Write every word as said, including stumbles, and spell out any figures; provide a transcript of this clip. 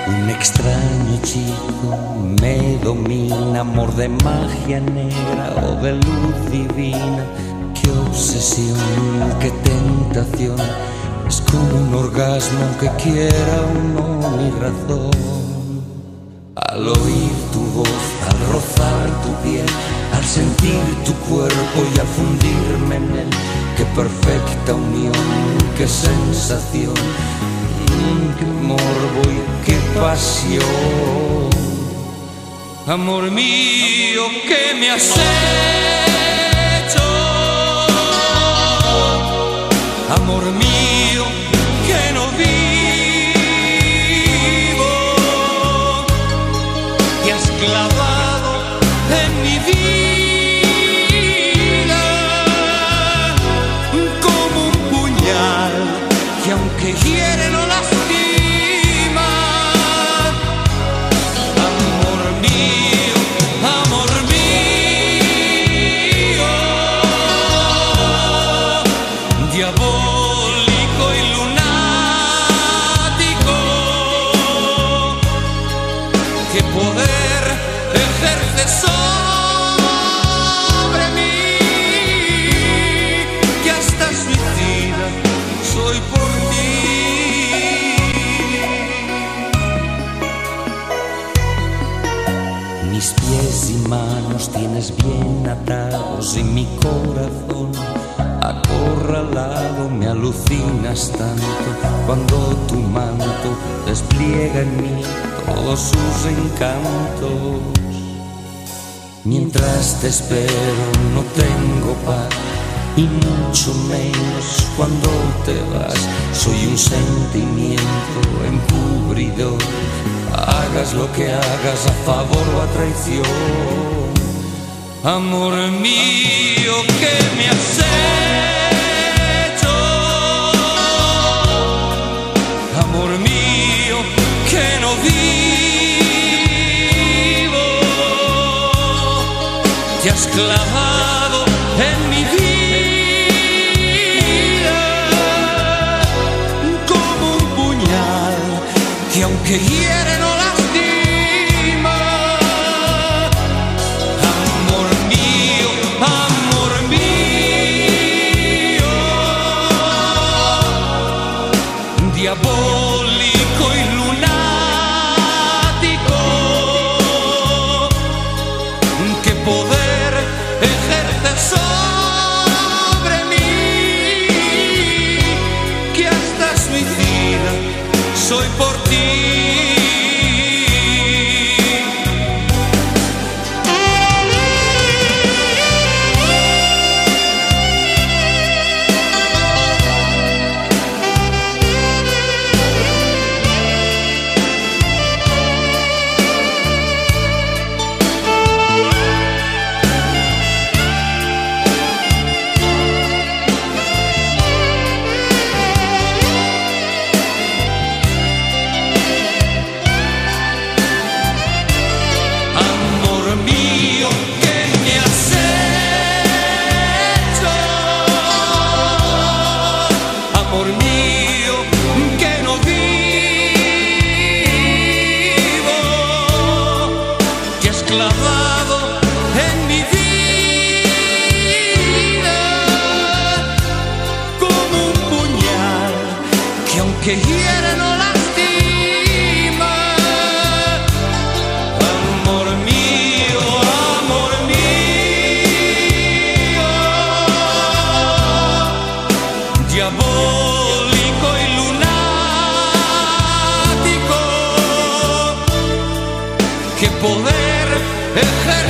Un extraño chico me domina, amor de magia negra o de luz divina. Qué obsesión, qué tentación, es como un orgasmo aunque quiera o no mi razón. Al oír tu voz, al rozar tu piel, al sentir tu cuerpo y al fundirme en él, qué perfecta unión, qué sensación, mm, qué morbo y qué pasión. Amor mío, ¿qué me has hecho? Amor mío, que no vivo, te has clavado en mi vida como un puñal que aunque hiere no lastima. Amor mío, amor mío, diabólico y lunático, qué poder ejerce sobre mí, que hasta suicida soy por ti. Mis pies y manos tienes bien atados y mi corazón acorralado. Me alucinas tanto cuando tu manto despliega en mí todos sus encantos. Mientras te espero no tengo paz y mucho menos cuando te vas. Soy un sentimiento encubridor, hagas lo que hagas, a favor o a traición. Amor mío, ¿qué me has hecho? Amor mío, que no vivo, te has clavado en mi vida como un puñal que aunque hiere no lastima. Amor mío, amor mío, diabólico y lunático, qué poder ejerce sobre mí, que hasta suicida soy por ti. Amor mío, que no vivo, te has clavado en mi vida como un puñal que aunque hiere no lastima. Amor mío, amor mío, diabólico y lunático, qué poder ejerce